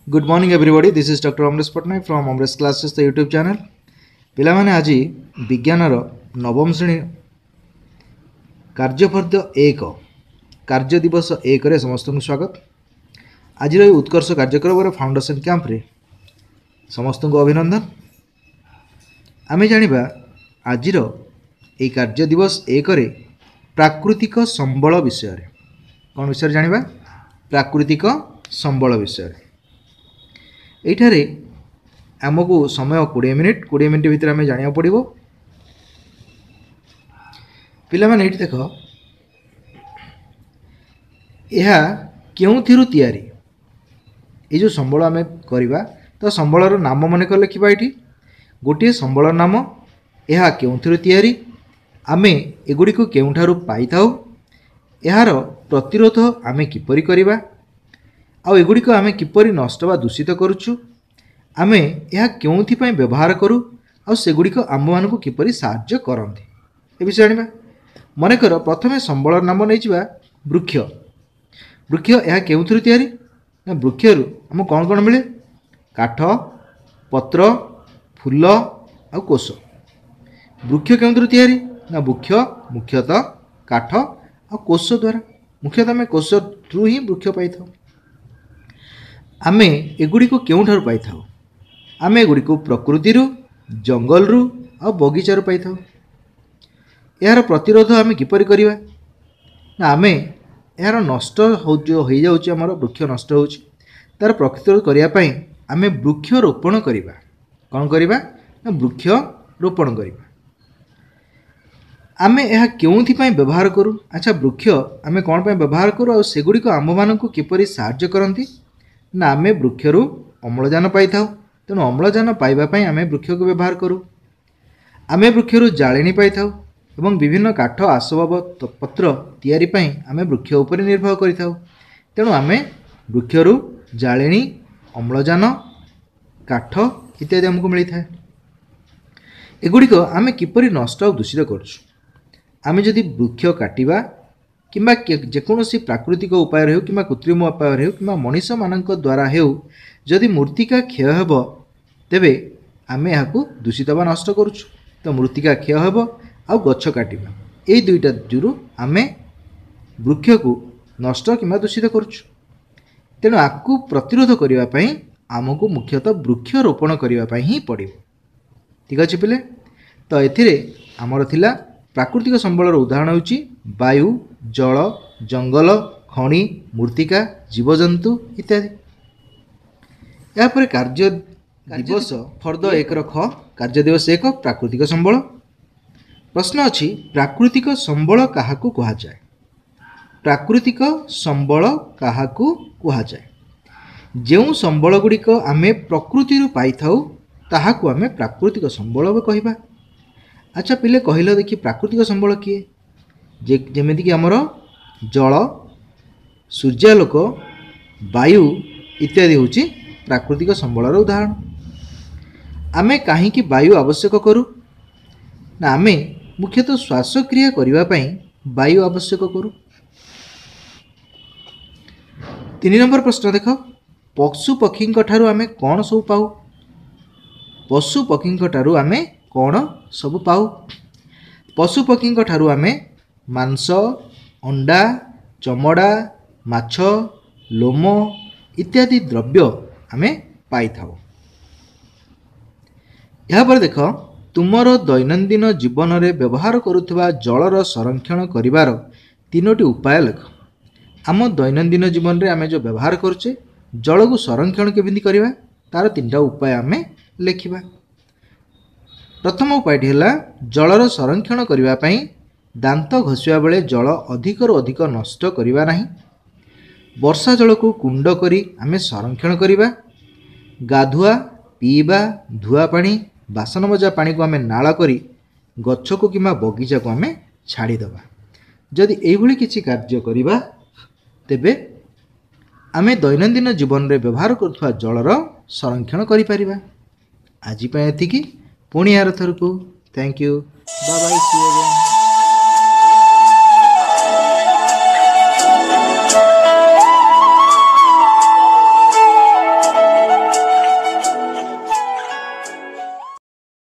Good morning everybody. This is Dr. Amresh Patnaik from Amresh Classes the YouTube channel. पिलामाने आज विज्ञानर नवम श्रेणी कार्यफर्द 1 कार्य दिवस 1 रे समस्त को स्वागत। आज उत्कर्ष कार्यक्रम फाउंडेशन कैंप रे समस्त को अभिनंदन। आमे जानिबा आज ये कार्य दिवस 1 रे प्राकृतिक संबल विषय रे कौन विषय जानिबा प्राकृतिक संबल विषय एठारे आमको समय 20 मिनिट भितर आम जाना पड़ो। पिला माने एठी देख यह क्यों तैयारी ये जो संबल आम करवा तो संबलर नाम मन कर लिखा ये गोटे संबल नाम यह क्यों तैयारी आमे एगुड़ी केउठारु पाई थाउ यार प्रतिरोध आमे किपरि करिबा आ एगुड़ी आमे किपरि नष्ट बा दूषित करुछु आमे यह क्योंथि पय व्यवहार करू आ सेगुड़ी आम मानकु किपरि साहाय्य करंती ए विषय जानिबा। मनकर प्रथमे संबलर नाम नैजिबा वृक्ष। वृक्ष यह केउथुरु तैयारी ना वृक्षरु आम कौन कौन मिले काठ पत्र फूल आ कोष। वृक्ष केउथुरु तैयारी ना वृक्ष मुख्यतः काठ आ कोष द्वारा मुख्यतः आम कोष थ्रू ही वृक्ष पाई थाउ। आमे एगुड़ी केउठारु पाई थाउ आमे एगुड़ी प्रकृति जंगल रु आ बगीचार पाई थाउ। यार प्रतिरोध आमे किपरि करिबा ना आमे यार नष्ट हो जाउची हमर वृक्ष नष्ट होउची तार प्रतिरोध करिया पई आमे वृक्ष रोपण करिबा। कोन करिबा ना वृक्ष रोपण करिबा। आमे यह क्योंथि पय व्यवहार करू अच्छा वृक्ष आमे कोन पय व्यवहार करू आ सेगुड़ी आम मानकु किपरि साहाय्य करंती ना आमे वृक्षरु अम्लजान पाई थाउ तेणु अम्लजान पाइबा पई आमे वृक्ष को व्यवहार करू। आमे वृक्षरु जाळेनी पाई थाउ एवं विभिन्न काठ आसबाब पत्र तैयारी पई आमे वृक्ष उपर निर्भर करि थाउ तेणु आमे वृक्षरु जाळेनी अम्लजान काठ इत्यादि हमको मिली थाए। एगुड़ी आमे किपरि नष्ट और दूषित करछु आमे जदि वृक्ष काटिबा किंबा जेकोसी प्राकृतिक उपाय हो कि कृत्रिम उपाय हो कि मनीष मानक द्वारा हो जदि मूर्तिका क्षय हेब तेबे आमे याकू दूषित बा नष्ट करुछु तो मूर्तिका क्षय हेब आ गछ काटिबा ए दुईटा जुरु आमे वृक्ष को नष्ट किंबा दूषित करुछु तेणु आकू प्रतिरोध करिवा पई आमको मुख्यतः वृक्ष रोपण करिवा पई ही पड़िबो। ठीक अछि पिले तो एथिरे हमर थिला प्राकृतिक संबलर उदाहरण होची वायु जल जंगल खनि मूर्तिका जीवजंतु इत्यादि। यापर कार्य दिवस फर्द 1 ख कार्य दिवस 1 प्राकृतिक संबल। प्रश्न अछि प्राकृतिक संबल काहाकू कहा जाय। प्राकृतिक संबल काहाकू कहा जाय जेउ संबल गुड़िक आमे प्रकृति रु पाई थाउ ताहाकू आमे प्राकृतिक संबल कहबा। अच्छा पिले कहले देखि प्राकृतिक संबल किए जेमिति कि हमर जल सूर्यालोक वायु इत्यादि होची प्राकृतिक संबलर उदाहरण। आमे काहे कि वायु आवश्यक करू ना आमे मुख्यतः श्वासक्रिया करिवा पई वायु आवश्यक करू। 3 नंबर प्रश्न देख पशु पक्षी ठारू आमे कौन सब पाऊ। पशु पक्षी ठारू आमे कौन सब पाऊ। पशु पक्षी ठारू आमे मांस अंडा चमड़ा माछ लोम इत्यादि द्रव्य आमे पाई थाउ। यहाँ पर देख तुमर दैनंदिन जीवन रे व्यवहार करुवा जलर संरक्षण करिवार 3टी उपाय लेख। आम दैनंदिन जीवन रे आमे जो व्यवहार करुचे जल को संरक्षण केमिति करिवा तार 3टा उपाय आमे लेखिबा। प्रथम उपाय है जलर संरक्षण करिवा पई दांत घसिया बेले जल अधिक रु अधिक नष्ट करिवा नाही। वर्षा जल को कुंड करी आमे संरक्षण करिवा। गाधुआ पीवा धुआ पानी बासन मजा पानी को आमे नाला करी गच्छ को किमा बगीचा को आमे छाड़ी दबा। जदि एई भली किछि कार्य करिवा तेबे आमे दैनंदिन जीवन रे व्यवहार करथुवा जलर संरक्षण करि परिबा। आज पय एतिकी पुणी यार थरकू thank you bye bye see you again.